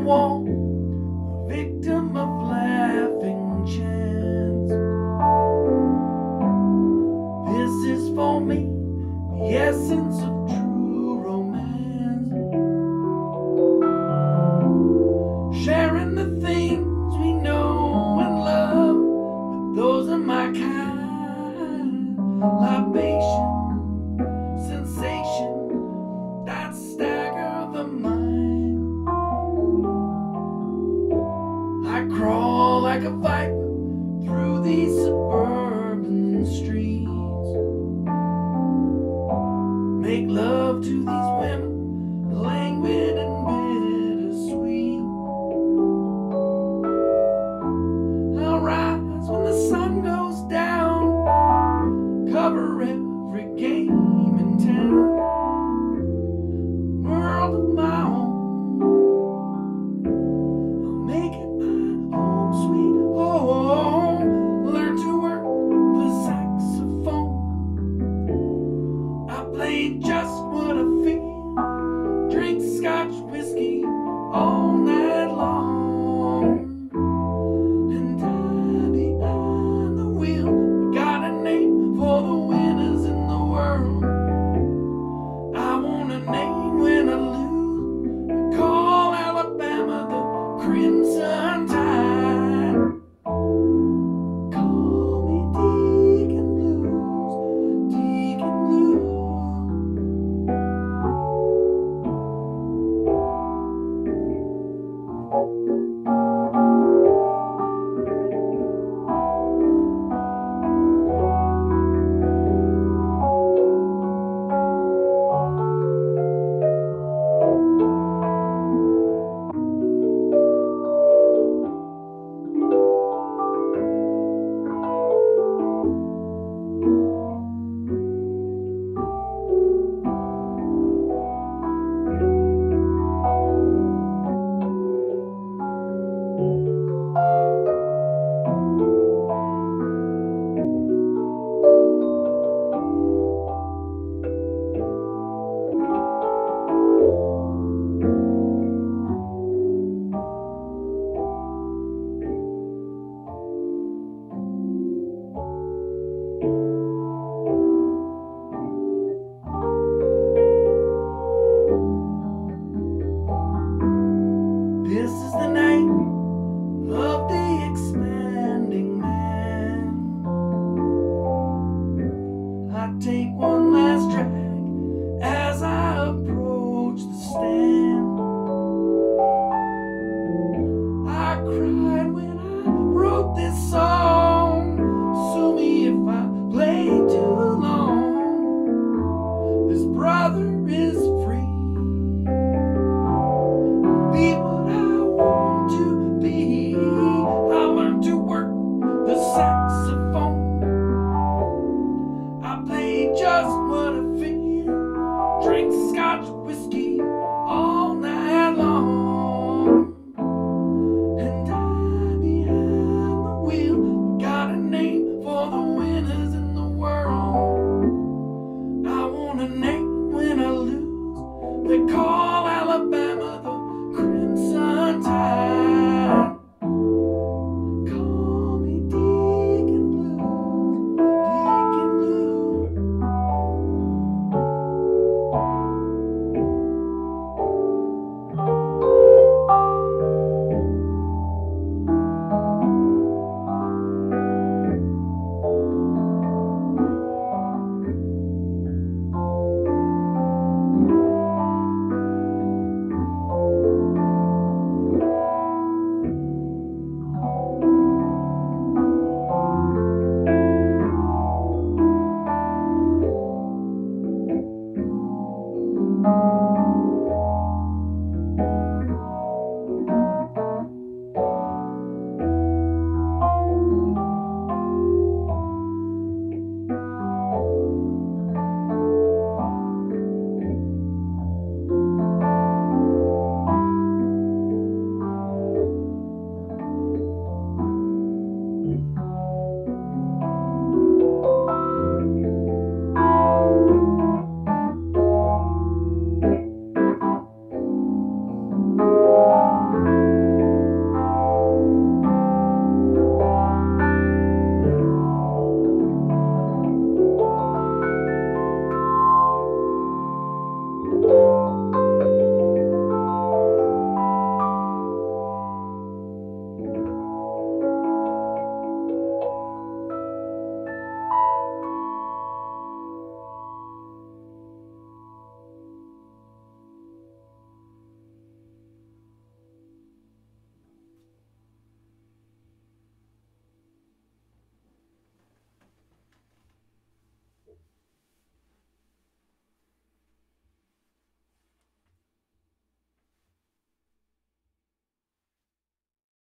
wall, a victim of laughing chance. This is for me, the essence of true romance. Sharing the things we know and love with those of my kind. Libation, sensation that stagger the mind. I crawl like a viper through these suburban streets. Make love to these women, languid and bittersweet. I'll rise when the sun goes down, cover every game in town. World of my own, I'll make it my home, sweet home. Learn to work the saxophone. I play just what I feel, drink scotch whiskey all night long. And die behind the wheel. Got a name for the winners in the world. I want a name when I lose. I call Alabama the Crimson Tide. Call me Deacon Blues, Deacon Blues. This is the